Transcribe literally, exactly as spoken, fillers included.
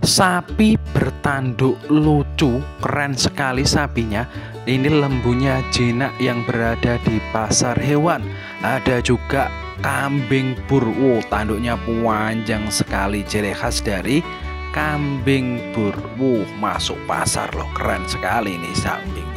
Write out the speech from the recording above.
Sapi bertanduk lucu, keren sekali sapinya. Ini lembunya jinak yang berada di pasar hewan. Ada juga kambing bur. Wow, tanduknya panjang sekali, ciri khas dari kambing bur. Wow, masuk pasar loh, keren sekali nih kambing